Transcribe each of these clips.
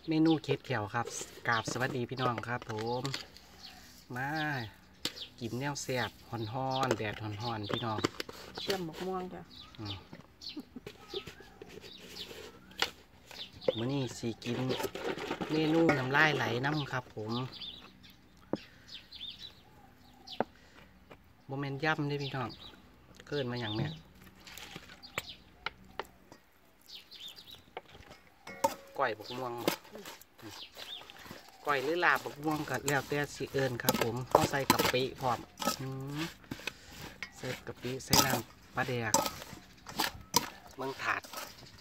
เมนูเค็ดแขวครับกราบสวัสดีพี่น้องครับผมมากินแนวแซ่บฮ้อนๆแดดฮ้อนๆพี่น้องเชื่อมหมกม่วงจ้ะมื้อนี้สิกินเมนูน้ำลายไหลน้ำครับผมโมเมนต์ย่ำได้พี่น้องเกินมาอย่างเนี้ยก้อยบกม่วงก้อยหรือลาบบกม่วงก็แล้วแต่สิเอิญครับผมเข้าใส่กะปิพร้อมใส่กะปิใส่น้ำปลาแดกเมืองถาด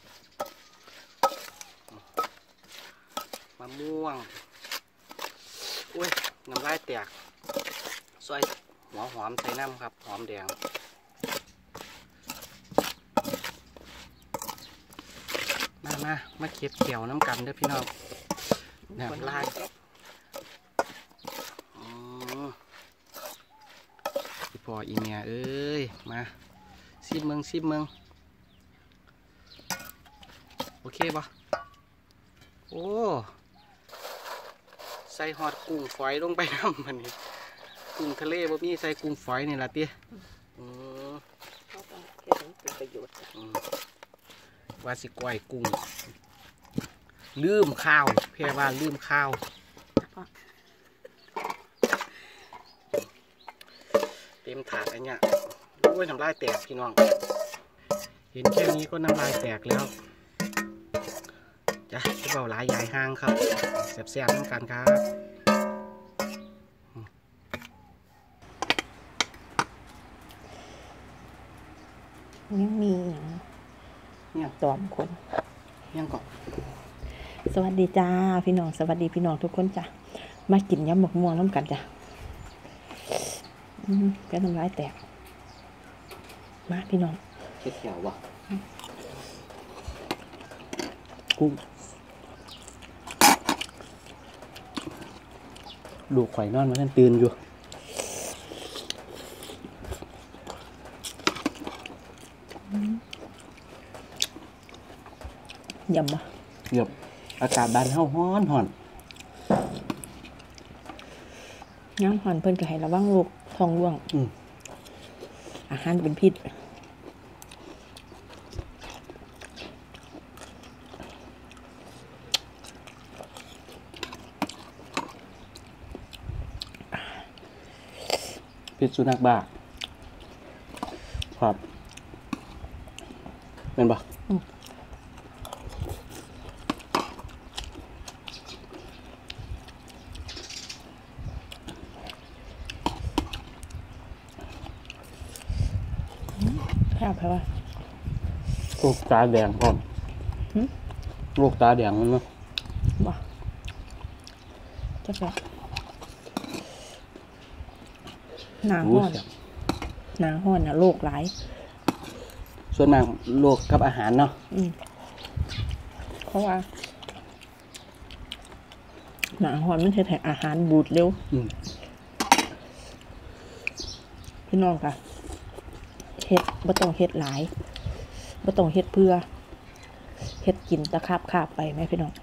มะม่วงอุ้ยน้ำลายแตกซอยหัวหอมใส่น้ำครับหอมแดงมาเก็บเขียวน้ำกันเด้อพี่น้องน้ำลายอีพออีเมียเอ้ยมาซิมเมืองโอเคปะโอ้ใส่หอดกุ้งฝอยลงไปน้ำมันนี่กุ้งทะเลบ่มีใส่กุ้งฝอยนี่ละเตี้ยเขาต้องเก็บเป็นประโยชน์ว่าสิก้อยกุ้งลืมข้าวเพียว่าลืมข้าวเต็มถาดอันเนี้ยโอ้ยน้ำลายแตกพี่น้องเห็นแค่นี้ก็น้ำลายแตกแล้วจ้ะที่เบาหลายใหญ่ห้างครับแซ่บๆน้ำกันครับยังมีอย่างเนี่ยตอมคนยังก่อนสวัสดีจ้าพี่น้องสวัสดีพี่น้องทุกคนจ้ะมากินยำหมกม่วงน้ำกันจ้ะแกน้ำลายแตกมาพี่น้องเขียววะกุ้งดูข่อยนอนมาท่านตื่นอยู่ยำมาเยบอากาศบ้านเฮาฮ้อนน้ำหอนเพิ่นก็ให้ระวังลูกท้องร่วงอาหารเป็นพิษพิษสุนัขบ้าครับเป็นปะแค่เพราะว่าลูกตาแดงพร้อมลูกตาแดงมันมั้งบ่จักแล้วหนาห้อนนะโรคหลายส่วนมากโรคกับอาหารเนาะเพราะว่าหนาห้อนมันเฮ็ดให้อาหารบูดเร็วพี่น้องค่ะเฮ็ดบ่ต้องเฮ็ดหลายบ่ต้องเฮ็ดเพื่อเฮ็ดกินตะคาบไปไหมพี่น้อง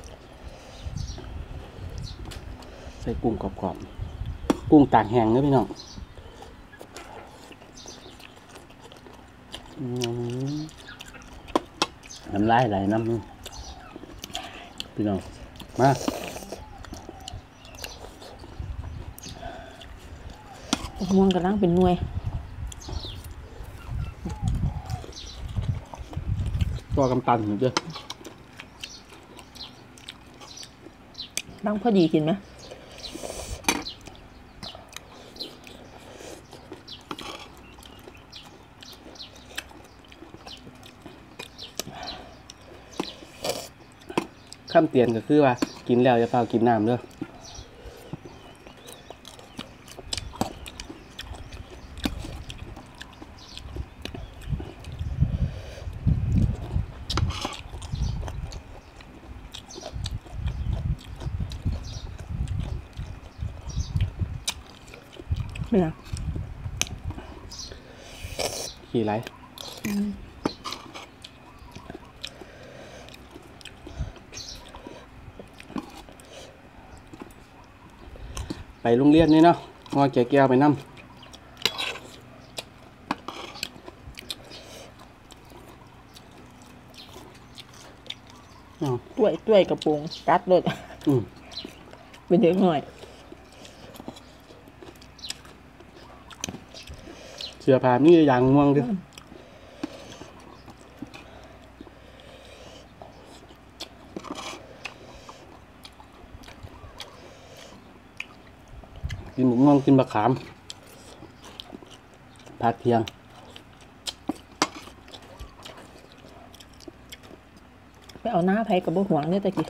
ใส่กุ้งกรอบๆกุ้งตากแห้งเนอะพี่น้องน้ำลายไหลน้ำพี่น้องมาม่วงกำลังเป็นหน่วยตัวกำตันเห็นเจ้บ้างพอดีกินไหมคำเตือนก็คือว่ากินแล้วอย่าเปล่ากินน้ำเด้อเนี่ยขี่ไรไปโรงเรียนนี่เนาะงอแก่แก้วไปน้ำต้วยกระปุงกัดเลยเป็นเด็กหน่อยเสือผ้ามีอย่างม่วงดิกินหมูม่วงกินบะขามผัดเทียงไปเอาหน้าไผ่กับบ่หวงเนี่ยตะกี้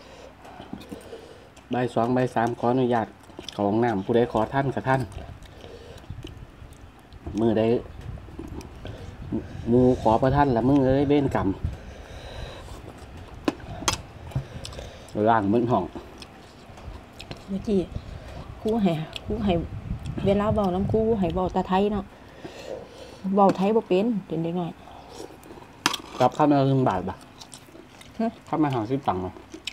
ใบสองใบสามขออนุญาตของน้ำผู้ใดขอท่านกับท่านมือใดมูขอประท่านละมือได้เบ้นกรรมร่างเหมือนห้องเมื่อกี้ครูให้เวลาเบาน้ำครูให้เบาตาไทยเนาะเบาไทยบ่เป็นเด็กน้อยกลับข้าวมา1 บาทบ่ข้าวมา50 ตังค์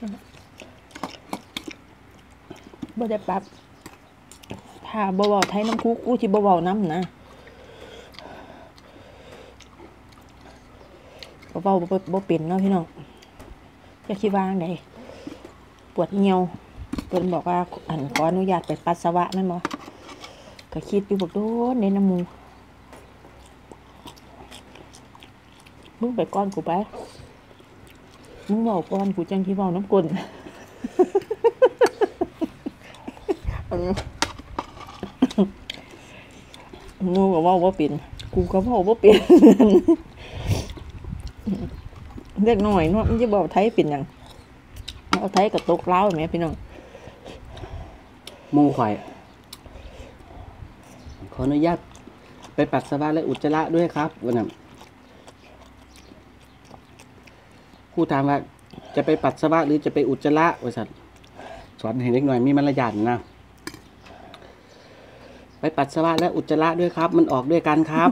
บ่ได้ปรับถ้าบ่เบาไทยน้ำครูกูสิบ่เบาน้ำนะเบาบ่เป็นเนาะพี่น้องจะคิดว่าไงปวดเหี่ยวเพิ่นบอกว่าขออนุญาตไปปัสสาวะนั่นบ่ก็คิดอยู่บอกโดนในน้ำมูมึงไปก้อนกูไปมึงเบาก้อนกูจังที่เบาน้ำกลนงูก็เว้าบ่เป็นกูก็เว้าบ่เป็นเด็กน้อยเนาะมันจะเว้าไทยเป็นหยังเอาไทยก็ตกลาวแม่พี่น้องมูข่อยขออนุญาตไปปัสสาวะและอุจจาระด้วยครับวันนั้นครูถามว่าจะไปปัสสาวะหรือจะไปอุจจาระบริษัทสอนให้เด็กหน่อยมีมารยาทนะไปปัสสาวะและอุจจาระด้วยครับมันออกด้วยกันครับ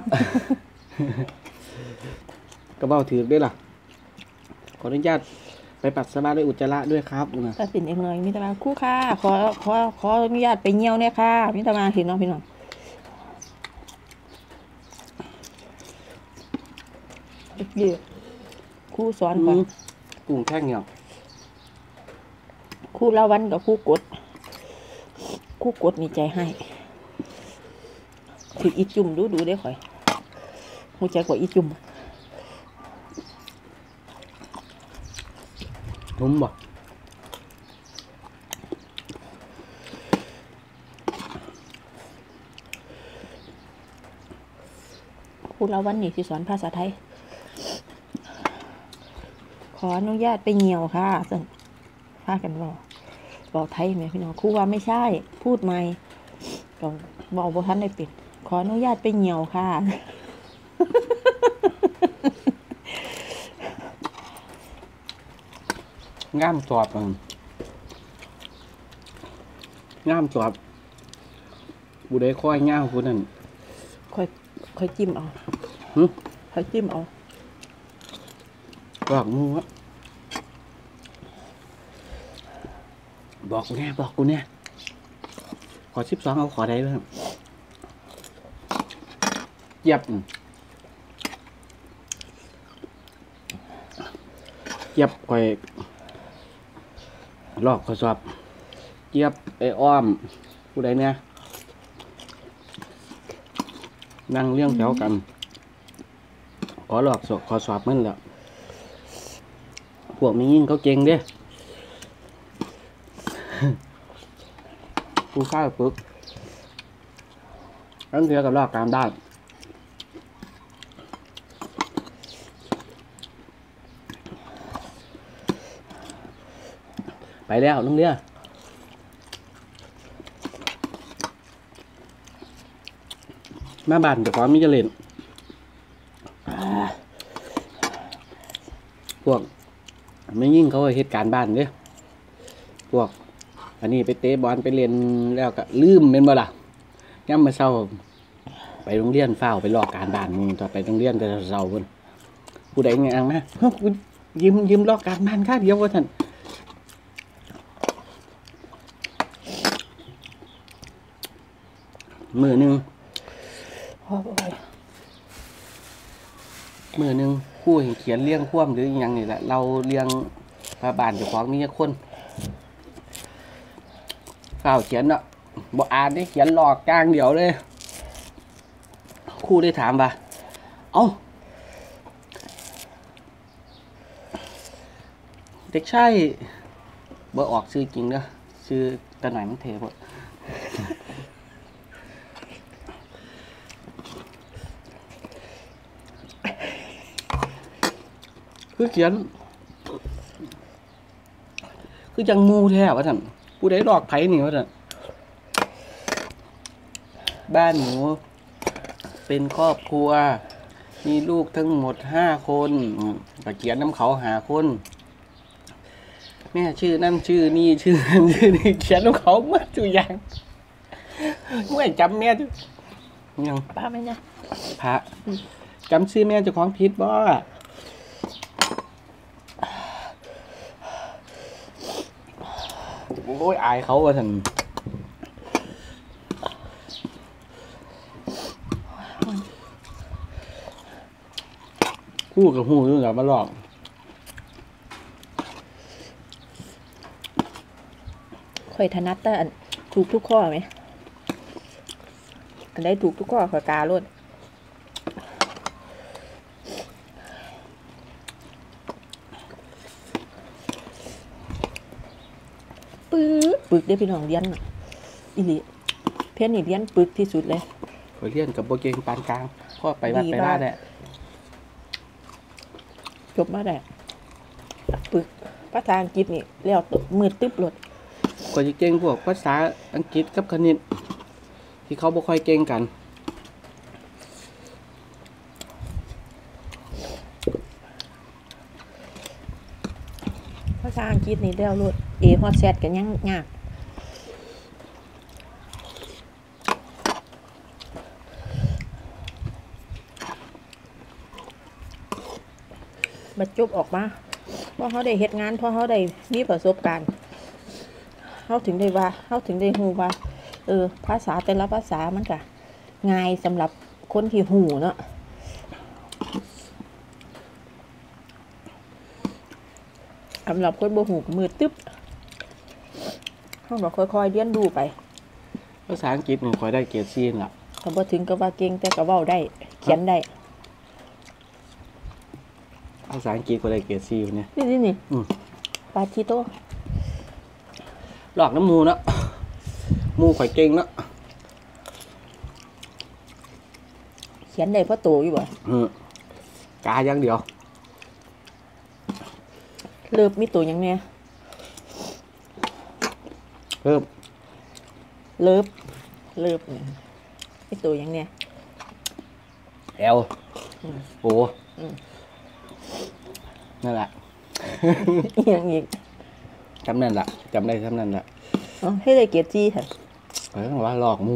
ก็เบ้าถือด้วยล่ะขออนุญาตไปปัสสาวะและอุจจาระด้วยครับนะตัดสินเองเลยมิตรมาคู่ค่ะขออนุญาตไปเยี่ยวเนี่ยค่ะมิตรมาเห็นน้องพี่น้องเดี๋ยวครูสอนก่อนกุ้งแท่งเนี่ยครูละวันกับครูกดมีใจให้ถืออีจุ่มดูได้ข่อยหูใจกว่าอีจุ่มนุ่มบ่ครูละวันนี่ที่สอนภาษาไทยขออนุญาตไปเหี่ยวค่ะสั่นพากันบอกไทยไหมพี่น้องครูว่าไม่ใช่พูดใหม่ก็บอกว่าท่านได้ปิดขออนุญาตไปเหี่ยวค่ะง่ามสอบง่ามสอบบุได้ค่อยง่ามคุณนั่นค่อยจิ้มเอาค่อยจิ้มเอาบอกมูวะบอกกูเนี่ยขอ12เอาขอได้ไหมเย็บข่อยลอกข้อสอบเย็บไอ้อ้อมผู้ใดเนี่ยนั่งเลี้ยงแถวกันขอหลอกขอสอบมันแหละพวกมียิ่งเขาเก่งเด้ผู้ข้าวฝึกนั่นเดียวกับลอกตามด้านไปแล้วลุงเดียมาบ้านเดี๋ยวขอมีจะเล่นพวกไม่ยิ่งเขาเหตุการณ์บ้านเด้พวกอันนี้ไปเตะบอลไปเรียนแล้วก็ลืมเป็นบ่ล่ะย่ำมาเศร้าไปโรงเรียนเฝ้าไปลอกการบ้านมึงต่อไปโรงเรียนแต่เศร้าคนผู้ใดไงอังนะคุณยืมลอกการบ้านค่าเดียวว่าท่านมือหนึ่งพอบ่อยมือหนึ่งครู่เขียนเลี้ยงคว่ำหรืออหยังนี่แหละเราเลี้ยงพระบานเจ้าของมีคนข้าวเขียนเนาะบ่อ่านได้เขียนหลอกกลางเดียวเลยครู่ได้ถามว่าเอ้าเด็กชายบ่ออกชื่อจริงเด้อชื่อตะหน่อยมันเทบ่คือเขียนคือจังมูแท้ว่าท่านผู้ใดหลอกไผนี่ว่าท่านบ้านหนูเป็นครอบครัวมีลูกทั้งหมด5 คนก็เขียนน้ำเขา5 คนแม่ชื่อนั่นชื่อนี่ชื่อนั่นชื่อนี่เขียนน้ำเขาหมดทุกอย่างเมื่อจำแม่ทุกยังป้าไหมเนี่ยพระจำชื่อแม่เจ้าของผิดบ่โอ้ยอายเขาว่าท่านคู่กับหูอยู่แล้วมาหลอกข่อยถนัดแต่อันถูกทุกข้อไหมอันได้ถูกทุกข้อข่อยกาโลดปึกได้พี่น้องเรียนน่ะอีหลีเพี้ยนนี่เรียนปึกที่สุดเลยขอเรียนกับโบเกงปานกลางพ่อไปวัดไปบ้านแหละจบมาได้ปึกภาษาอังกฤษนี่แล้วมือตึ๊บโลดขอจะเก่งพวกภาษาอังกฤษกับคณิตที่เขาบ่ค่อยเก่งกันภาษาอังกฤษนี่แล้วโลดฮอดแซดกันยังยากบัดจบออกมาเพราะเขาได้เฮ็ดงานเพราะเขาได้มีประสบการณ์เขาถึงได้ว่าเขาถึงได้ฮู้ว่าภาษาแต่ละภาษามันก็ง่ายสำหรับคนที่ฮู้เนาะสำหรับคนบ่ฮู้ก็มือตึ๊บเขาก็ค่อยๆเรียนรู้ไปภาษาอังกฤษหนึ่งคอยได้เกรดซีนล่ะก็บ่ถึงกับว่าเก่งแต่ก็เว้าได้เขียนได้ภาษาอังกฤษก็ได้เกรดซีอยู่เนี่ยนี่ปาชิโตหลอกน้ำมูเนาะมูข่อยเก่งเนาะเขียนได้เพราะโตอยู่บ่กาอย่างเดียวเลิบมีตัวหยังแน่เพิ่มเลิบนี่มีตัวหยังแน่แอลโอนั่นแหละอีหยังอีกจำนั่นแหละจำได้จำนั่นแหละให้ได้เกียรติจี้ค่ะเฮ้ยว่าหลอกมู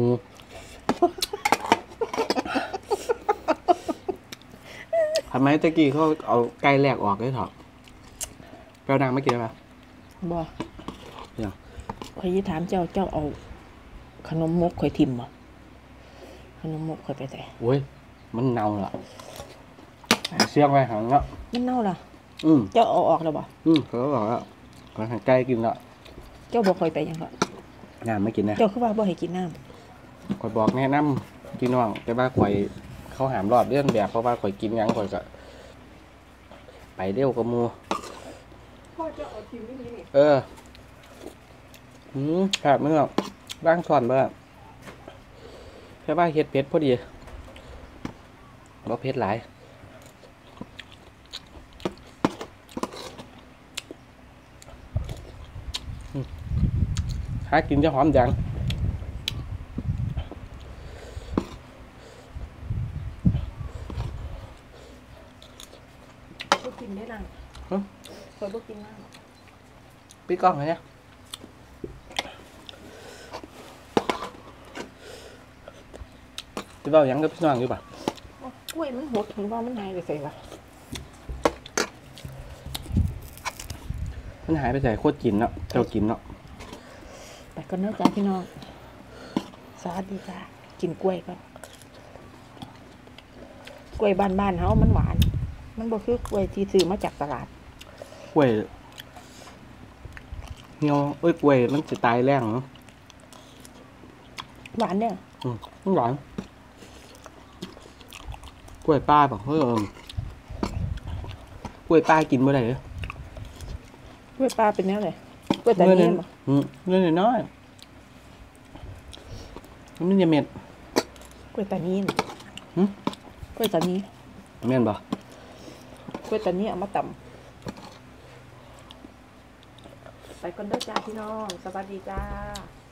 ทำไมตะกี้เขาเอาไก่แหลกออกได้ถอดแปลวนางไม่กินได้ปะบ่เนี่ยข่อยสิถามเจ้าเอาขนมมกข่อยทิ่มบ่ขนมมกข่อยไปใส่โอ้ยมันเน่าละเสียงไปหังเนาะมันเน่าล่ะอืมเจ้าเอาออกแล้วบ่เขาก็บอกว่าขอหันไก่กินละเจ้าบ่ค่อยไปหยังก็น้ำไม่กินนะเจ้าคือว่าบ่ให้กินน้ำข่อยบอกแนะนำพี่น้องแต่ว่าข่อยเขาหามรอดเรื่องแบบเพราะว่าข่อยกินหยังข่อยก็ไปเร็วกับมูพ่อเจ้าเอาทิ่มนี่นี่ครับเมื่อร่างสอนบ้างแค่ว่าเฮ็ดเผ็ดพอดีบ่เผ็ดหลายหากินจะหอมจังบ่กินได้ล่ะข่อยบ่กินน้ำพี่กล้องเนี่ยพี่เบ้าหยังกับพี่น้องอยู่ป่ะกล้วยมันหดถึงว่ามันหายไปใส่วะมันหายไปใส่โคตรกินเนาะเจ้ากินเนาะไปก่อนเด้อจ้าพี่น้องสวัสดีจ้ากินกล้วยก่อนกล้วยบ้านๆเฮามันหวาน มันบ่คือกล้วยที่ซื้อมาจากตลาดกล้วยเหี่ยวกล้วยมันสิตายแรงเนาะหวานเนี่ยมันหวานกล้วยป้าบอกกล้วยป้ากินเมื่อไหร่กล้วยปลาเป็นแนวไหนกล้วยตานีบ่เงินน้อยมันจะเม็ดกล้วยตานีน่ะกล้วยตานีเม็ดบ่กล้วยตานีเอามาตำไปก่อนเด้อจ้าพี่น้องสวัสดีจ้า